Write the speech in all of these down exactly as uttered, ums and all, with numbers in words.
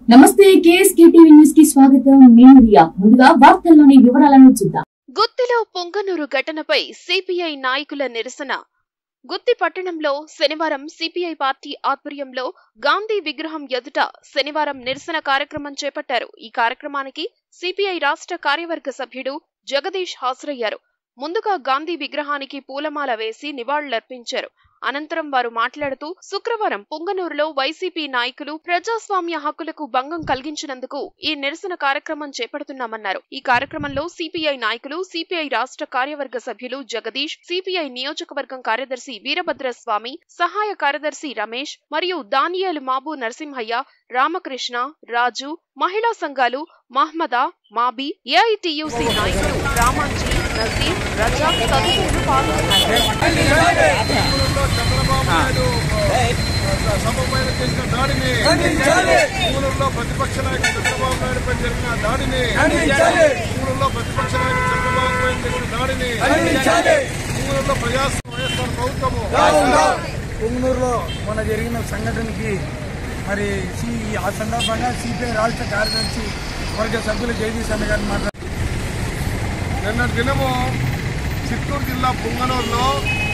నమస్తే KSK TV news కి స్వాగతం. నేను రియా. ముందుగా వార్తల్లోని వివరాలను చూద్దాం. గుత్తిలో పొంగనూరు ఘటనపై సిపిఐ నాయకుల నిరసన. గుత్తి పట్టణంలో శనివారం సిపిఐ పార్టీ ఆధ్వర్యంలో గాంధీ విగ్రహం ఎదుట శనివారం నిరసన కార్యక్రమం చేపట్టారు. ఈ కార్యక్రమానికి సిపిఐ రాష్ట్ర కార్యవర్గ సభ్యుడు జగదీష్ హాజరయ్యారు. ముందుగా గాంధీ విగ్రహానికి పూలమాల వేసి నివాళులర్పించారు. అనంతరం వారు మాట్లాడుతూ శుక్రవారం పొంగనూరులో వైసీపీ నాయకులు ప్రజాస్వామ్య హక్కులకు భంగం కలిగించినందుకు ఈ నిరసన కార్యక్రమం చేపడుతున్నామన్నారు. ఈ కార్యక్రమంలో సిపిఐ నాయకులు, సిపిఐ రాష్ట్ర కార్యవర్గ సభ్యులు జగదీష్, సిపిఐ నియోజకవర్గం కార్యదర్శి వీరభద్రస్వామి, సహాయ కార్యదర్శి రమేష్ మరియు దానియేలు మాబు నరసింహయ్య, రామకృష్ణ, రాజు, మహిళా సంఘాలు, మహ్మదా, మాబీ, ఏఐటియుసి నాయకులు రామాంజీ, నజీర్, రజా తదితరులు పాల్గొన్నారు. చంద్రబాబు నాయుడు సభపైన చేసిన దాడిని, ఊళ్ళలో ప్రతిపక్ష నాయకుడు చంద్రబాబు నాయుడు పై జరిగిన దాడిని, ఊళ్ళలో ప్రతిపక్ష నాయకుడు చంద్రబాబు పై జరిగిన దాడిని, ఊళ్ళలో ప్రజాస్వామ్య వైఎస్ఆర్ ప్రభుత్వము పొంగనూరులో మన జరిగిన సంఘటనకి మరి ఆ సందర్భంగా సిపిఐ రాష్ట్ర కార్యదర్శి వర్గ సభ్యులు జగదీష్ అన్న గారిని మాట్లాడారు. నిన్నటి దినము చిత్తూరు జిల్లా పొంగనూరులో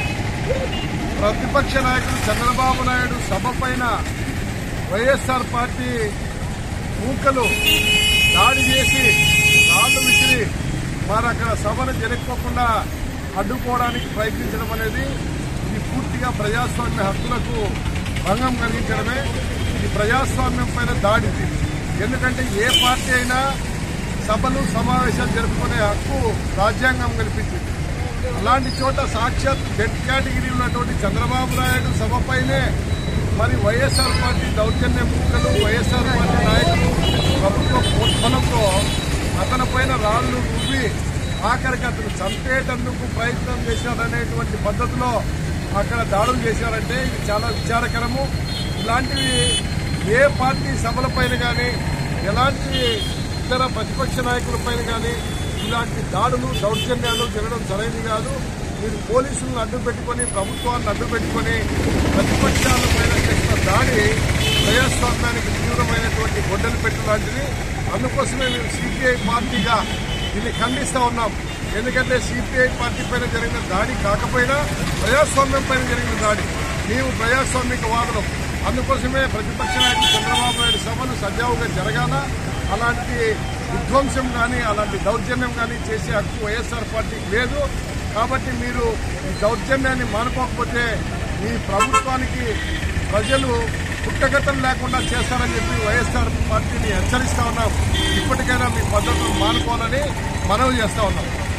ప్రతిపక్ష నాయకుడు చంద్రబాబు నాయుడు సభ పైన వైఎస్ఆర్ పార్టీ మూకలు దాడి చేసి రాళ్లు విసిరి వారు అక్కడ సభను జరగకుండా అడ్డుకోవడానికి ప్రయత్నించడం అనేది ఇది పూర్తిగా ప్రజాస్వామ్య హక్కులకు భంగం కలిగించడమే. ఇది ప్రజాస్వామ్యం పైన దాడి. ఎందుకంటే ఏ పార్టీ అయినా సభలు సమావేశాలు జరుపుకునే హక్కు రాజ్యాంగం కల్పించింది. అలాంటి చోట సాక్షాత్ డెడ్ కేటగిరీ ఉన్నటువంటి చంద్రబాబు నాయుడు సభపైనే మరి వైఎస్ఆర్ పార్టీ దౌర్జన్య మూకలు, వైఎస్ఆర్ పార్టీ నాయకులు ప్రభుత్వ ప్రోత్సాహంతో అతని పైన రాళ్లు రువ్వి ఆఖరికి అతను చంపేటందుకు ప్రయత్నం చేశారనేటువంటి పద్ధతిలో అక్కడ దాడులు చేశారంటే ఇది చాలా విచారకరము. ఇలాంటివి ఏ పార్టీ సభలపైన కానీ, ఎలాంటి ఇతర ప్రతిపక్ష నాయకులపైన కానీ ఇలాంటి దాడులు, దౌర్జన్యాలు జరగడం సరైనది కాదు. మీరు పోలీసులను అడ్డు పెట్టుకుని, ప్రభుత్వాన్ని అడ్డు పెట్టుకుని ప్రతిపక్షాల పైన చేసిన దాడి ప్రజాస్వామ్యానికి తీవ్రమైనటువంటి గొడ్డలు పెట్టు లాంటిది. అందుకోసమే మేము సిపిఐ పార్టీగా దీన్ని ఖండిస్తూ ఉన్నాం. ఎందుకంటే సిపిఐ పార్టీ పైన జరిగిన దాడి కాకపోయినా ప్రజాస్వామ్యం పైన జరిగిన దాడి. మేము ప్రజాస్వామిక వాదులం. అందుకోసమే ప్రతిపక్ష నాయకుడు చంద్రబాబు నాయుడు సభలు సజావుగా జరగాల. అలాంటి విధ్వంసం కానీ, అలాంటి దౌర్జన్యం కానీ చేసే హక్కు వైఎస్ఆర్ పార్టీకి లేదు. కాబట్టి మీరు ఈ దౌర్జన్యాన్ని మానుకోకపోతే మీ ప్రభుత్వానికి ప్రజలు పుట్టగతం లేకుండా చేస్తారని చెప్పి వైఎస్ఆర్ పార్టీని హెచ్చరిస్తా ఉన్నాం. ఇప్పటికైనా మీ పద్ధతులు మానుకోవాలని మనవి చేస్తా ఉన్నాం.